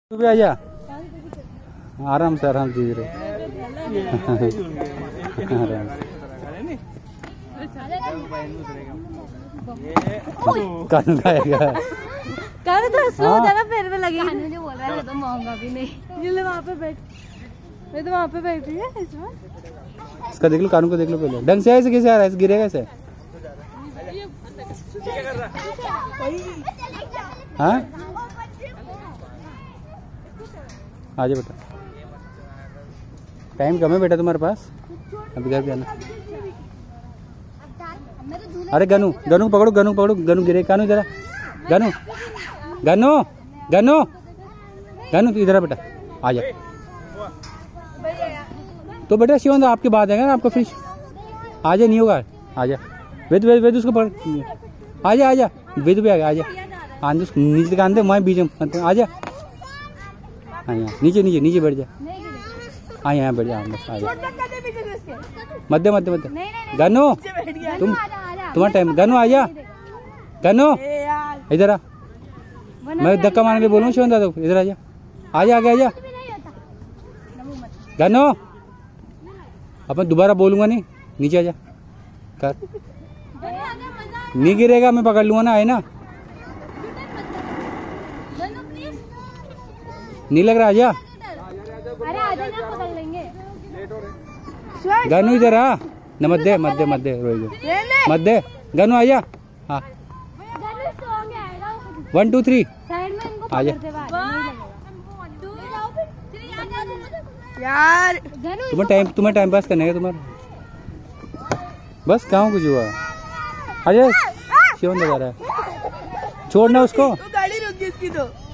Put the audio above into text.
तू भी आजा, आराम से धीरे रहे। कानू खाएगा, कानू तो ना पैर में लगी। मुझे बोल रहा है तो महंगा भी नहीं। ये वहाँ पे बैठ, मैं तो वहाँ पे बैठी है इसमें। इसका देख लो, कानू को देख लो पहले ढंग से। ऐसे कैसे आ रहा है, गिरेगा ऐसे। हाँ आजा बेटा, टाइम कम है बेटा तुम्हारे पास, अभी घर जाना। अरे गनू गनू पकड़ो, गनू पकड़ो, गनू गिरे। कानू जरा, गनू गनू गनू गनू तू इधर बेटा, आजा। तो बेटा शिवन आपकी बात है ना, आपका फिश आजा, नहीं होगा। आजा वेद, वेद वेद उसको पकड़, आजा आजा, वेद भी आ गया। आजा आंदे उसको नीचे कान दे, मैं बीच में आजा। हाँ यहाँ नीचे नीचे नीचे बैठ जा। हाँ यहाँ बैठ जा, बस आजा। मध्य मध्य मध्य। गनू तुम्हारा टाइम, गनू आजा, गनू इधर आ। मैं धक्का मारने के बोलूँ शिवन दादा, इधर आजा, आजा आगे आजा। गनू अब मैं दोबारा बोलूंगा नहीं, नीचे आजा कर। नहीं गिरेगा, मैं पकड़ लूंगा ना, है ना। नहीं लग रहा, आजा। अरे आजा ना, पकड़ लेंगे। गनू इधर आ, न मध्य मध्य मध्य रोएगा मध्य। गनू आजा, हाँ 1 2 3 आजा यार। तुम्हें टाइम पास करने का तुम्हारा, बस कहाँ कुछ हुआ। आजा शिवन लगा रहा है, छोड़ना उसको। गाड़ी रुक गई इसकी तो।